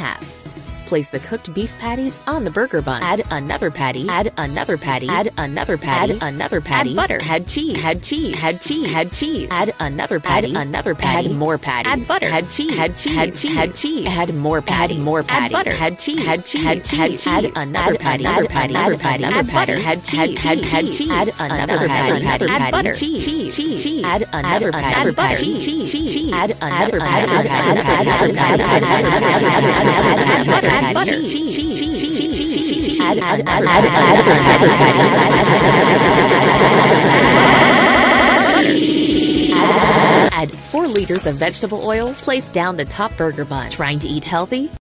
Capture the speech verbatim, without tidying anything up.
half. Place the cooked beef patties on the burger bun. Add another patty. Add another patty. Add another patty. Add another patty. Add butter. Add cheese. Add cheese. Add cheese. Add cheese. Add another patty. Add another patty. Add more patties. Add butter. Add cheese. Add cheese. Add cheese. Add cheese. Add more patties. Add more patties. Add butter. Add cheese. Add cheese. Add cheese. Add another patty. Another patty. Another patty. Add butter. Add cheese. Add cheese. Add another patty. Add butter. Cheese. Cheese. Cheese. Add another patty. Add butter. Cheese. Cheese. Add another patty. Add butter. Add butter. Cheese. Cheese, cheese, cheese, cheese, cheese. Add, add, add, add, add, add four liters of vegetable oil. Place down the top burger bun. Trying to eat healthy?